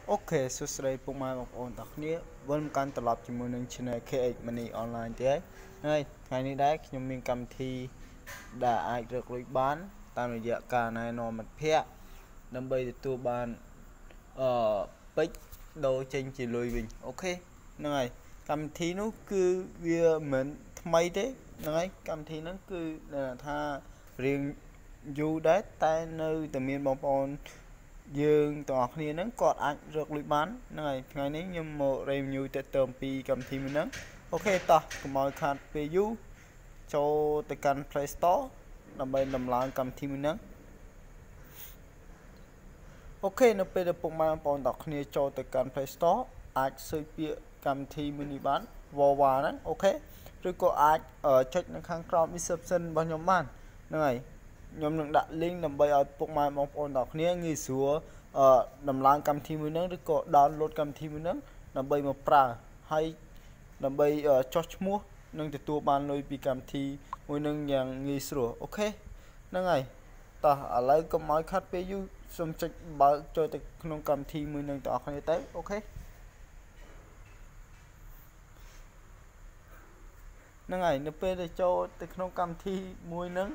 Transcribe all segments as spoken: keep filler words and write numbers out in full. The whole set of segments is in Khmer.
អូខេសួស្តីពុកម៉ែបងប្អូនទាំងគ្នាវិលមកកាន់ត្រឡប់ជាមួយនឹង Channel ខេ เอ็กซ์ Money Online ទៀតហើយថ្ងៃនេះដែរខ្ញុំមានកម្មវិធីដែលអាចរកលុយបានតាមរយៈការណែនាំមិត្តភ័ក្តិដើម្បីទទួលបានអឺពេជ្រដូរចេញជាលុយវិញអូខេហ្នឹងហើយកម្មវិធីនោះគឺវាមិនថ្មីទេហ្នឹងហើយកម្មវិធីហ្នឹងគឺថារៀងយូរដែរតែនៅតែមានបងប្អូនយើងទាំងអស់គ្នាហ្នឹងគាត់អាចរកលុយបានហ្នឹងហើយថ្ងៃនេះខ្ញុំមក review ទៅទៅពីកម្មវិធីមួយហ្នឹងអូខេតោះកុំឲ្យខាតពេលយូរចូលទៅកាន់ Play Store ដើម្បីដំឡើងកម្មវិធីមួយហ្នឹងអូខេនៅពេលដែលពុកម៉ែបងប្អូនទាំងគ្នាចូលទៅកាន់ Play Store អាចស៊ើបពាក្យកម្មវិធីមួយនេះបាន Wawa ហ្នឹងអូខេឬក៏អាចចុចនៅខាងក្រោម description របស់ខ្ញុំបានហ្នឹងហើយខ្ញុំនឹងដាក់ link ដើម្បីឲ្យពុកម៉ែបងប្អូនទាំងគ្នាងាយស្រួលអឺដំឡើងកម្មវិធីមួយហ្នឹងឬក៏ download កម្មវិធីមួយហ្នឹងដើម្បីមកប្រើហើយដើម្បីចុះឈ្មោះនិងទទួលបានលុយពីកម្មវិធីមួយហ្នឹងយ៉ាងងាយស្រួលអូខេហ្នឹងហើយតោះឥឡូវកុំឲ្យខាត់ពេលយូរសូមចុចបើកចូលទៅក្នុងកម្មវិធីមួយហ្នឹងទាំងអស់គ្នាទៅអូខេហ្នឹងហើយនៅពេលដែលចូលទៅក្នុងកម្មវិធីមួយហ្នឹង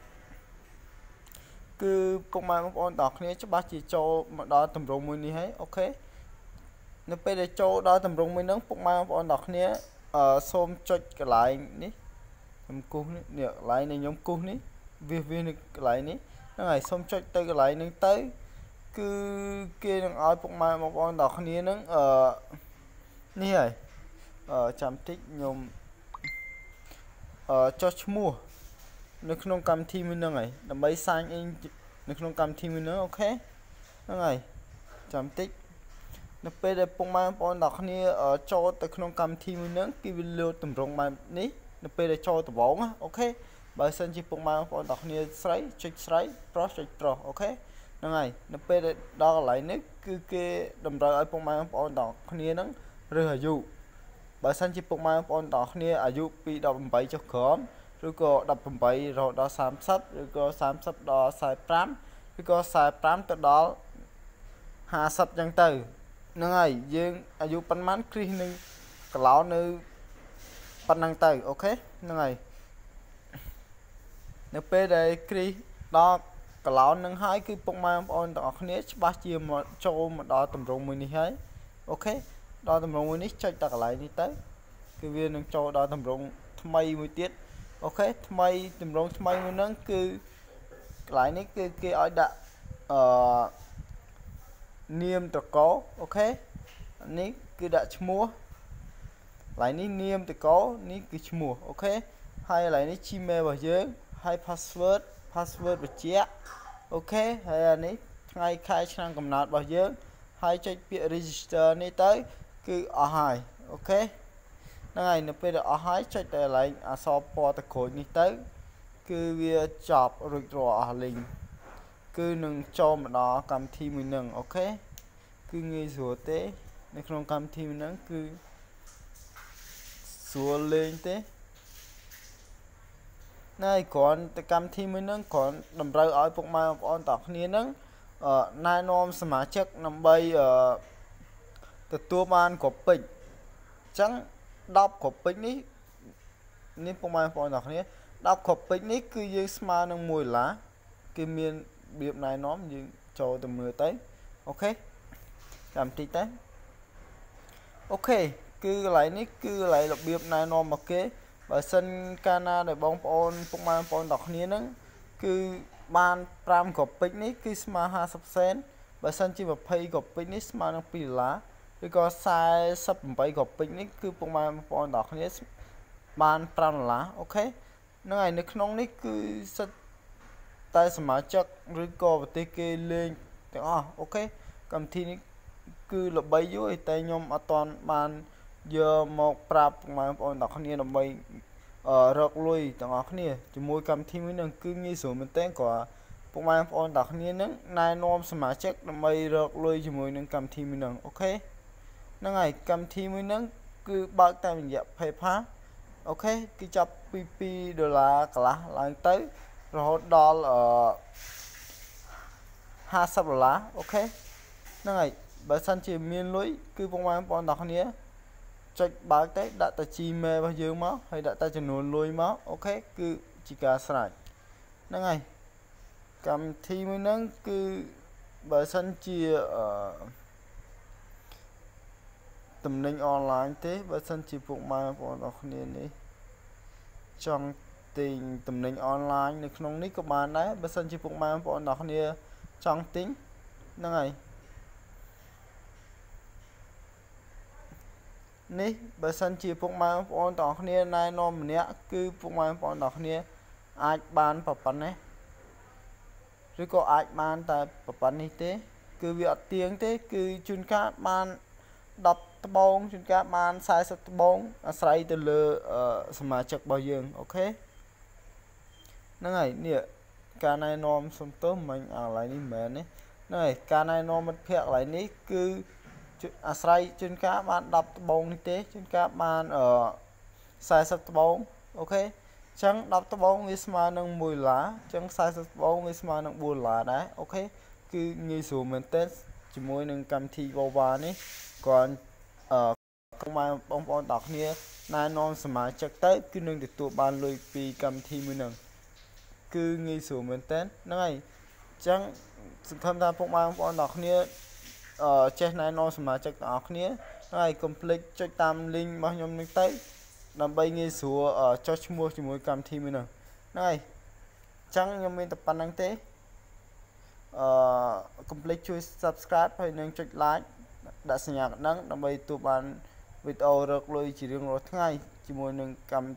គឺពុកម៉ែបងប្អូនទាំងគ្នាច្បាស់ជាចូលមកដល់ទម្រង់មួយនេះហើយអូខេនៅពេលដែលចូលដល់ទម្រង់មួយហ្នឹងពុកម៉ែបងប្អូនទាំងគ្នាអឺសូមចុចកន្លែងនេះខ្ញុំគូសនេះកន្លែងនៃខ្ញុំគូសនេះវាវានៅកន្លែងនេះហ្នឹងហើយសូមចុចទៅកន្លែងហ្នឹងទៅគឺគេនឹងឲ្យពុកម៉ែបងប្អូនទាំងគ្នាហ្នឹងអឺនេះហើយអឺចាំតិចខ្ញុំអឺចុះឈ្មោះនៅក្នុងកម្មវិធីមួយហ្នឹងហើយដើម្បី sign in នៅក្នុងកម្មវិធីមួយហ្នឹងអូខេហ្នឹងហើយចាំតិចនៅពេលដែលពុកម៉ែបងប្អូនទាំងគ្នាចូលទៅក្នុងកម្មវិធីមួយហ្នឹងគេវាលោតតម្រង់បែបនេះនៅពេលដែលចូលដំបូងអូខេបើសិនជាពុកម៉ែបងប្អូនទាំងគ្នាស្រីចុចស្រីប្រុសចុចប្រុសអូខេហ្នឹងហើយនៅពេលដែលដល់កន្លែងនេះគឺគេតម្រូវឲ្យពុកម៉ែបងប្អូនទាំងគ្នាហ្នឹងរើសអាយុបើសិនជាពុកម៉ែបងប្អូនទាំងគ្នាអាយុពីដប់ប្រាំចុះក្រោមឬក៏ដប់ប្រាំរហូតដល់សាមសិបឬក៏សាមសិបដល់សែប្រាំឬក៏សែប្រាំទៅដល់ហាសិបអញ្ចឹងទៅហ្នឹងហើយយើងអាយុប៉ុន្មានគ្រីសនឹងកន្លោនៅប៉ុណ្ណឹងទៅអូខេហ្នឹងហើយនៅពេលដែលគ្រីសដល់កន្លោនឹងហើយគឺពុកម៉ែបងប្អូនទាំងអស់គ្នាច្បាស់ជាមកចូលមកដល់ទម្រង់មួយនេះហើយអូខេដល់ទម្រង់មួយនេះចុចតែកន្លែងនេះទៅគឺវានឹងចូលដល់ទម្រង់ថ្មីមួយទៀតអូខេថ្មីទម្រង់ថ្មីមួយហ្នឹងគឺកន្លែងនេះគឺគេឲ្យដាក់អឺនាមតកោអូខេនេះគឺដាក់ឈ្មោះកន្លែងនេះនាមតកោនេះគឺឈ្មោះអូខេហើយកន្លែងនេះ Gmail របស់យើងហើយ password password បញ្ជាក់អូខេហើយអានេះថ្ងៃខែឆ្នាំកំណើតរបស់យើងហើយចុចពាក្យ register នេះទៅគឺអស់ហើយអូខេហ្នឹងហើយនៅពេលដែលអស់ហើយចុចតែកន្លែងអក្សរពណ៌តក្រូចនេះទៅគឺវាចប់រួចរាល់អស់លីងគឺនឹងចូលមកដល់កម្មវិធីមួយហ្នឹងអូខេគឺងាយស្រួលទេនៅក្នុងកម្មវិធីមួយហ្នឹងគឺស្រួលលេងទេណែគ្រាន់តែកម្មវិធីមួយហ្នឹងគ្រាន់តម្រូវឲ្យពុកម៉ែបងប្អូនទាំងគ្នាហ្នឹងអឺណែនាំសមាជិកដើម្បីអឺទទួលបានក្របពេជ្រអញ្ចឹងដប់ក្របពេជ្រនេះនេះពុកម៉ែបងប្អូនទាំងគ្នាដប់ក្របពេជ្រនេះគឺយើងស្មើនឹងមួយដុល្លារគេមានរបៀបណែនាំយើងចូលទៅមើលទៅអូខេចាំតិចទៅអូខេគឺកន្លែងនេះគឺកន្លែងរបៀបណែនាំមកគេបើសិនកាលណាដែលបងប្អូនពុកម៉ែបងប្អូនទាំងគ្នាហ្នឹងគឺបានប្រាំក្របពេជ្រនេះគឺស្មើហាសិបសេនបើសិនជាยี่สิบក្របពេជ្រនេះស្មើនឹងពីរដុល្លារឬក៏សែសិបប្រាំក្របពេជ្រនេះគឺពុកម៉ែបងប្អូនទាំងគ្នាបានប្រាំដុល្លារអូខេហ្នឹងហើយនៅក្នុងនេះគឺសិតតែសមាជិកឬក៏ប្រទេសគេលេងទាំងអស់អូខេកម្មវិធីនេះគឺល្បីយូរតែខ្ញុំអត់ទាន់បានយកមកប្រាប់ពុកម៉ែបងប្អូនទាំងគ្នាដើម្បីរកលុយទាំងអស់គ្នាជាមួយកម្មវិធីមួយហ្នឹងគឺងាយស្រួលមែនទែនក៏ពុកម៉ែបងប្អូនទាំងគ្នាហ្នឹងណែនាំសមាជិកដើម្បីរកលុយជាមួយនឹងកម្មវិធីមួយហ្នឹងអូខេហ្នឹងហើយកម្មវិធីមួយហ្នឹងគឺបើកតាមរយៈ PayPal អូខេគឺចាប់ពីពីរដុល្លារកន្លះឡើងទៅរហូតដល់អឺហាសិបដុល្លារអូខេហ្នឹងហើយបើសិនជាមានលុយគឺពុកម៉ែបងប្អូនទាំងគ្នាចុចបើកទៅដាក់តែ Gmail របស់យើងមកហើយដាក់តែចំនួនលុយមកអូខេគឺជាការស្រេចហ្នឹងហើយកម្មវិធីមួយហ្នឹងគឺបើសិនជាអឺតំណែងអនឡាញទេបើសិនជាពុកម៉ែបងប្អូនទាំងគ្នានេះចង់ទិញតំណែងអនឡាញនៅក្នុងនេះក៏បានដែរបើសិនជាពុកម៉ែបងប្អូនទាំងគ្នាចង់ទិញហ្នឹងហើយនេះបើសិនជាពុកម៉ែបងប្អូនទាំងគ្នាណែនាំម្នាក់គឺពុកម៉ែបងប្អូនទាំងគ្នាអាចបានប៉ុណ្ណេះឬក៏អាចបានតែប៉ុណ្នេះទេគឺវាអត់ទៀងទេគឺជួនកាលបានដប់ត្បូងជួនកាលបាន40ត្បូងអាស្រ័យទៅលើសមាជិករបស់យើងអូខេហ្នឹងហើយនេះការណែនាំសុំទោសមិញអាកន្លែងនេះមិនមែនទេហ្នឹងហើយការណែនាំមិត្តភ័ក្តិកន្លែងនេះគឺអាស្រ័យជួនកាលបានដប់ត្បូងនេះទេជួនកាលបាន40ត្បូងអូខេអញ្ចឹងដប់ត្បូងវាស្មើនឹង1ដុល្លារអញ្ចឹង40ត្បូងវាស្មើនឹង4ដុល្លារដែរអូខេគឺងាយស្រួលមែនទែនជាមួយនឹងកម្មវិធី Vova នេះគាត់អឺពុកម៉ែបងប្អូនទាំងគ្នាណែនាំសមាជិកទៅគឺនឹងទទួលបានលុយពីកម្មវិធីមួយហ្នឹងគឺងាយស្រួលមែនទែនហ្នឹងហើយអញ្ចឹងសង្ឃឹមថាពុកម៉ែបងប្អូនទាំងគ្នាអឺចេះណែនាំសមាជិកទាំងអស់គ្នាហើយកុំភ្លេចចុចតាម link របស់ខ្ញុំនេះទៅដើម្បីងាយស្រួលចុះឈ្មោះជាមួយកម្មវិធីមួយហ្នឹងហ្នឹងហើយអញ្ចឹងខ្ញុំមានតែប៉ុណ្្នឹងទេអឺកុំភ្លេចជួយ Subscribe ហើយនឹងចុច Like ដាក់សញ្ញាកណ្ដឹងដើម្បីទទួលបានវីដេអូរកលុយជារៀងរាល់ថ្ងៃជាមួយនឹងកម្ម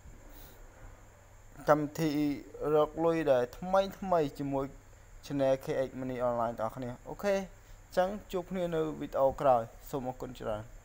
កម្មវិធីរកលុយដែលថ្មីថ្មីជាមួយ Channel ខេ អិច Money Online បងប្អូនអូខេអញ្ចឹងជួបគ្នានៅវីដេអូក្រោយសូមអរគុណច្រើន